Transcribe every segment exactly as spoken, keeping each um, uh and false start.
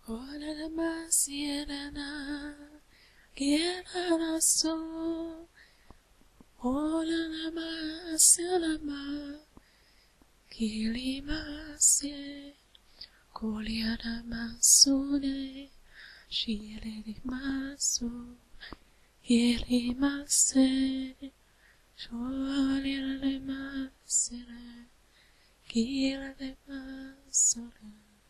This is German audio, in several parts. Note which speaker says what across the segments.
Speaker 1: Ola ma siena quiera so. Ola ma siena ma kilima se. Koliana masune. Shire maso. Kilima se. Shole masere. Kile masore.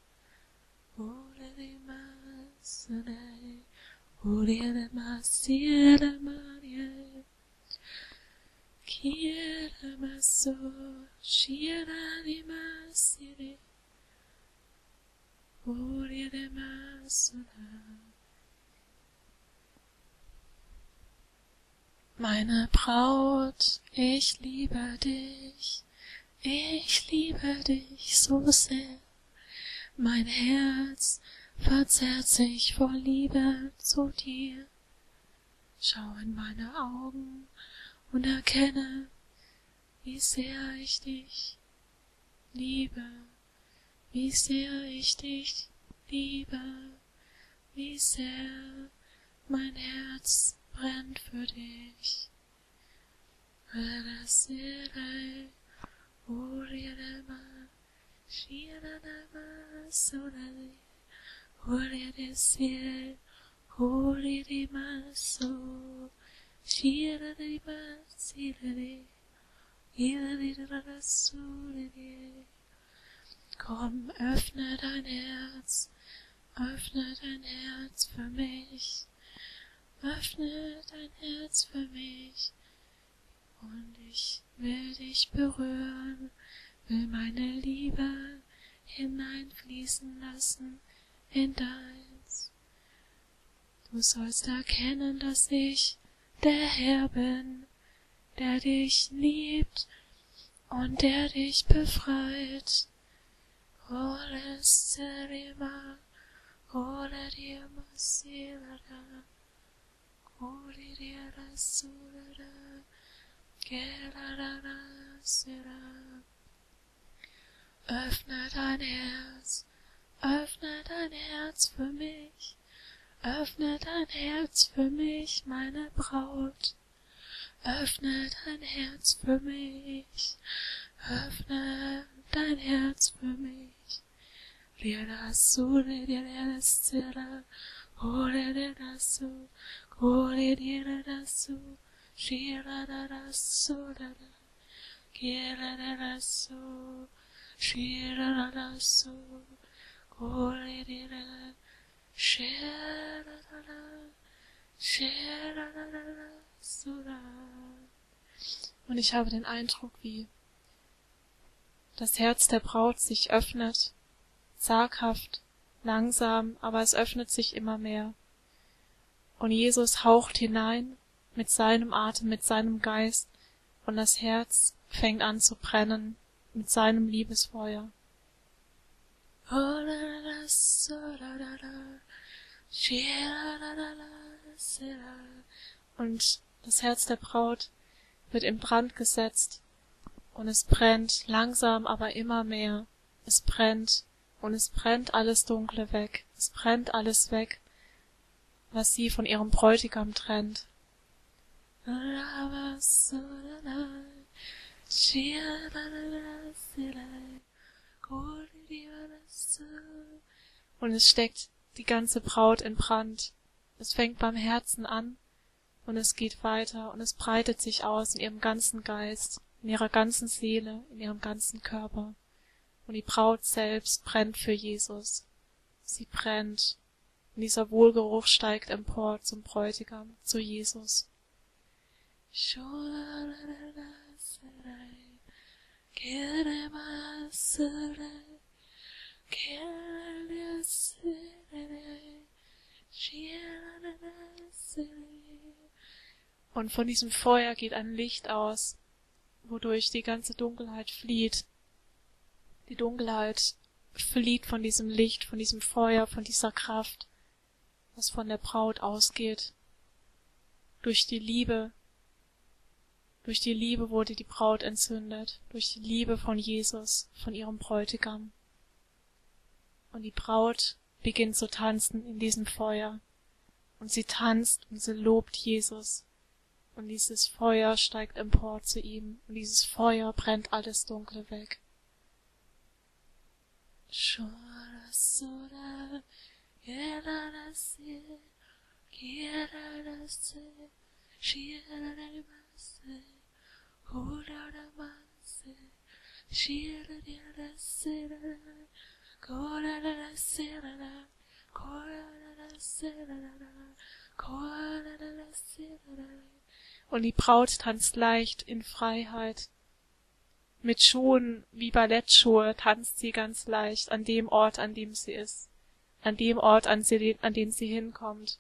Speaker 1: Ole masere. Ole masere marie. Kile maso. Shira di masere. Ole masere. Meine Braut, ich liebe dich, ich liebe dich so sehr. Mein Herz verzerrt sich vor Liebe zu dir. Schau in meine Augen und erkenne, wie sehr ich dich liebe, wie sehr ich dich liebe, wie sehr mein Herz brennt für dich. Sire, Uriadama, Shiranama, Sonali, Uriadesir, Uriadima, So, Shiranima, Silari, Iladira, Suliri. Komm, öffne dein Herz, öffne dein Herz für mich. Öffne dein Herz für mich, und ich will dich berühren, will meine Liebe hineinfließen lassen in deins. Du sollst erkennen, dass ich der Herr bin, der dich liebt und der dich befreit. Ole serima, ole dima silada. Oriria surara, gerarara sera. Öffne dein Herz, öffne dein Herz für mich, öffne dein Herz für mich, meine Braut. Öffne dein Herz für mich, öffne dein Herz für mich. Rira sure, rira sera, orera su. Kore dira rasu, shira rasu, kira rasu, shira rasu, kore dira, shira shira rasu. Und ich habe den Eindruck, wie das Herz der Braut sich öffnet, zaghaft, langsam, aber es öffnet sich immer mehr. Und Jesus haucht hinein mit seinem Atem, mit seinem Geist, und das Herz fängt an zu brennen mit seinem Liebesfeuer. Und das Herz der Braut wird in Brand gesetzt, und es brennt langsam, aber immer mehr. Es brennt, und es brennt alles Dunkle weg. Es brennt alles weg, was sie von ihrem Bräutigam trennt. Und es steckt die ganze Braut in Brand. Es fängt beim Herzen an, und es geht weiter, und es breitet sich aus in ihrem ganzen Geist, in ihrer ganzen Seele, in ihrem ganzen Körper. Und die Braut selbst brennt für Jesus. Sie brennt. Und dieser Wohlgeruch steigt empor zum Bräutigam, zu Jesus. Und von diesem Feuer geht ein Licht aus, wodurch die ganze Dunkelheit flieht. Die Dunkelheit flieht von diesem Licht, von diesem Feuer, von dieser Kraft, was von der Braut ausgeht. Durch die Liebe, durch die Liebe wurde die Braut entzündet, durch die Liebe von Jesus, von ihrem Bräutigam. Und die Braut beginnt zu tanzen in diesem Feuer. Und sie tanzt und sie lobt Jesus. Und dieses Feuer steigt empor zu ihm. Und dieses Feuer brennt alles Dunkle weg. Und die Braut tanzt leicht in Freiheit. Mit Schuhen wie Ballettschuhe tanzt sie ganz leicht an dem Ort, an dem sie ist. An dem Ort, an, sie, an den sie hinkommt.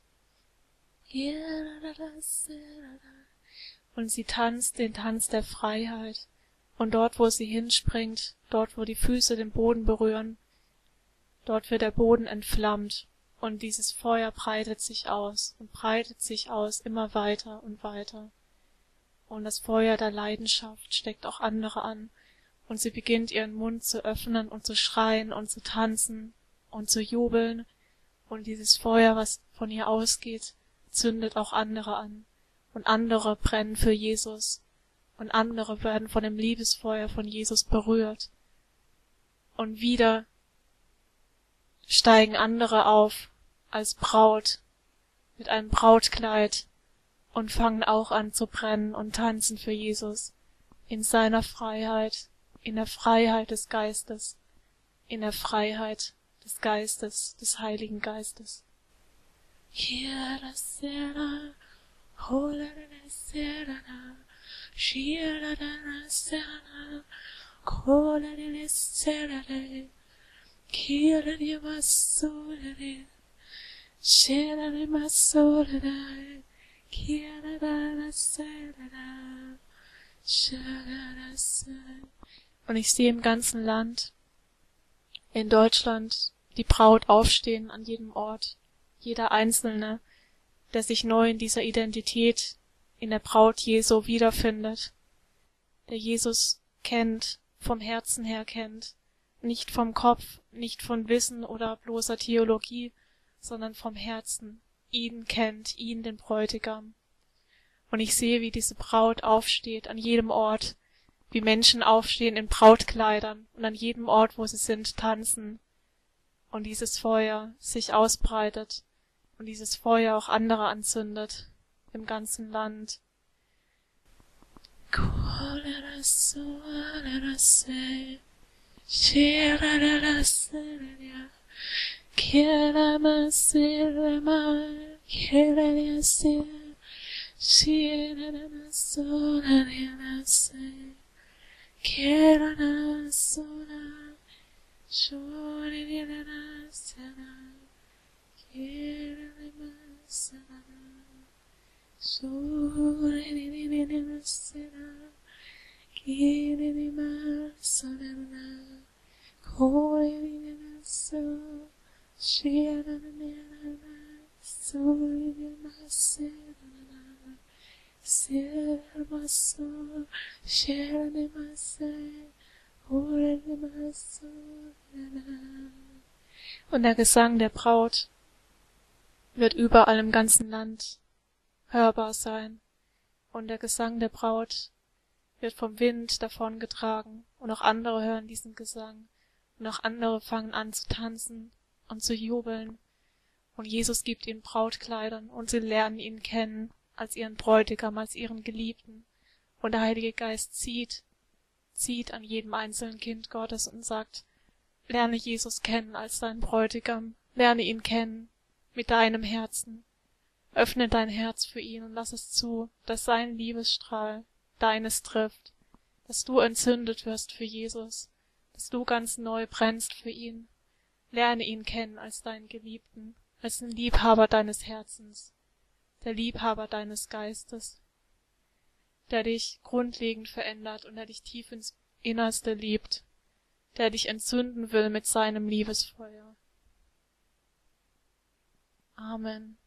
Speaker 1: Und sie tanzt den Tanz der Freiheit. Und dort, wo sie hinspringt, dort, wo die Füße den Boden berühren, dort wird der Boden entflammt. Und dieses Feuer breitet sich aus und breitet sich aus immer weiter und weiter. Und das Feuer der Leidenschaft steckt auch andere an. Und sie beginnt ihren Mund zu öffnen und zu schreien und zu tanzen und zu jubeln. Und dieses Feuer, was von ihr ausgeht, zündet auch andere an. Und andere brennen für Jesus. Und andere werden von dem Liebesfeuer von Jesus berührt. Und wieder steigen andere auf als Braut mit einem Brautkleid und fangen auch an zu brennen und tanzen für Jesus in seiner Freiheit, in der Freiheit des Geistes, in der Freiheit des Geistes, des Heiligen Geistes. Und ich sehe im ganzen Land, in Deutschland, die Braut aufstehen an jedem Ort, jeder Einzelne, der sich neu in dieser Identität, in der Braut Jesu wiederfindet, der Jesus kennt, vom Herzen her kennt, nicht vom Kopf, nicht von Wissen oder bloßer Theologie, sondern vom Herzen, ihn kennt, ihn, den Bräutigam. Und ich sehe, wie diese Braut aufsteht an jedem Ort, wie Menschen aufstehen in Brautkleidern und an jedem Ort, wo sie sind, tanzen. Und dieses Feuer sich ausbreitet und dieses Feuer auch andere anzündet im ganzen Land. Und der Gesang der Braut wird überall im ganzen Land hörbar sein. Und der Gesang der Braut wird vom Wind davongetragen. Und auch andere hören diesen Gesang. Und auch andere fangen an zu tanzen und zu jubeln. Und Jesus gibt ihnen Brautkleidern und sie lernen ihn kennen als ihren Bräutigam, als ihren Geliebten. Und der Heilige Geist zieht, zieht an jedem einzelnen Kind Gottes und sagt, lerne Jesus kennen als deinen Bräutigam, lerne ihn kennen mit deinem Herzen. Öffne dein Herz für ihn und lass es zu, dass sein Liebesstrahl deines trifft, dass du entzündet wirst für Jesus, dass du ganz neu brennst für ihn. Lerne ihn kennen als deinen Geliebten, als den Liebhaber deines Herzens, der Liebhaber deines Geistes, der dich grundlegend verändert und der dich tief ins Innerste liebt, der dich entzünden will mit seinem Liebesfeuer. Amen.